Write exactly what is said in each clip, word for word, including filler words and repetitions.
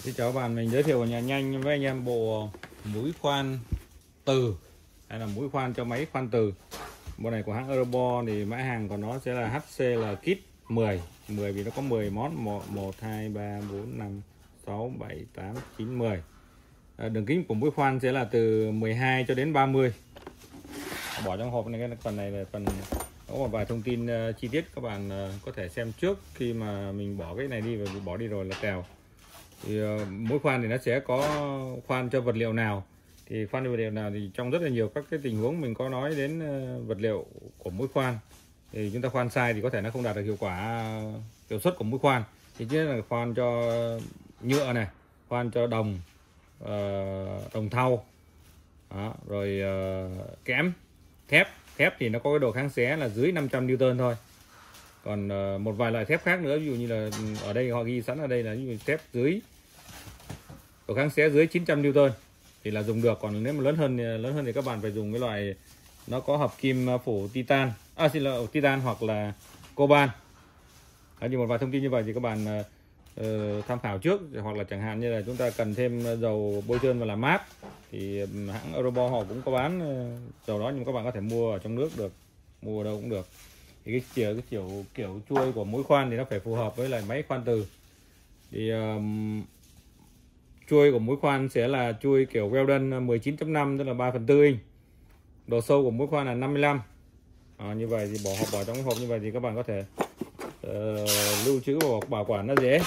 Xin chào các bạn, mình giới thiệu nhà nhanh với anh em bộ mũi khoan từ hay là mũi khoan cho máy khoan từ. Bộ này của hãng Eurobo thì mã hàng của nó sẽ là hát xê L Kit mười mười vì nó có mười món, một hai ba bốn năm sáu bảy tám chín mười. Đường kính của mũi khoan sẽ là từ mười hai cho đến ba mươi. Bỏ trong hộp này, cái phần này là phần có một vài thông tin chi tiết các bạn có thể xem trước khi mà mình bỏ cái này đi, và bỏ đi rồi là tèo. Thì uh, mỗi khoan thì nó sẽ có khoan cho vật liệu nào, thì khoan cho vật liệu nào thì trong rất là nhiều các cái tình huống mình có nói đến uh, vật liệu của mũi khoan, thì chúng ta khoan sai thì có thể nó không đạt được hiệu quả uh, hiệu suất của mũi khoan. Thì chứ là khoan cho nhựa này, khoan cho đồng uh, đồng thau đó, rồi uh, kẽm, thép thép thì nó có cái độ kháng xé là dưới năm trăm Newton thôi. Còn uh, một vài loại thép khác nữa, ví dụ như là ở đây họ ghi sẵn ở đây là như thép dưới độ kháng xé dưới chín trăm Newton thì là dùng được. Còn nếu mà lớn hơn lớn hơn thì các bạn phải dùng cái loại nó có hợp kim phủ titan, à xin lỗi, titan hoặc là coban. Đó, như một vài thông tin như vậy thì các bạn uh, tham khảo trước, hoặc là chẳng hạn như là chúng ta cần thêm dầu bôi trơn và làm mát thì hãng Eurobo họ cũng có bán uh, dầu đó, nhưng các bạn có thể mua ở trong nước được, mua ở đâu cũng được. Thì cái kiểu cái kiểu kiểu chuôi của mũi khoan thì nó phải phù hợp với lại máy khoan từ. Thì um, chuôi của mũi khoan sẽ là chuôi kiểu Weldon mười chín chấm năm, tức là ba phần tư inch. Độ sâu của mũi khoan là năm mươi lăm. À, như vậy thì bỏ hộp bỏ trong cái hộp như vậy thì các bạn có thể uh, lưu trữ và bảo quản nó dễ.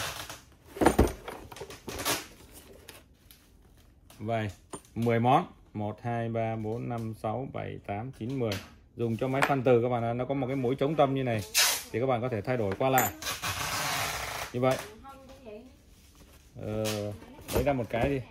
Vậy mười món, một hai ba bốn năm sáu bảy tám chín mười. Dùng cho máy khoan từ các bạn, nó có một cái mũi chống tâm như này thì các bạn có thể thay đổi qua lại như vậy. Ờ, lấy ra một cái đi.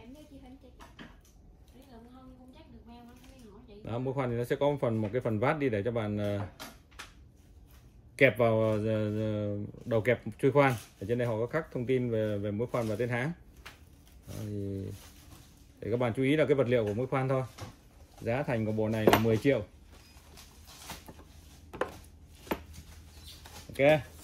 Đó, mũi khoan thì nó sẽ có một phần một cái phần vát đi để cho bạn uh, kẹp vào uh, đầu kẹp chuôi khoan. Ở trên đây họ có khắc thông tin về về mũi khoan và tên hãng. Đó, thì để các bạn chú ý là cái vật liệu của mũi khoan thôi. Giá thành của bộ này là mười triệu. Ok.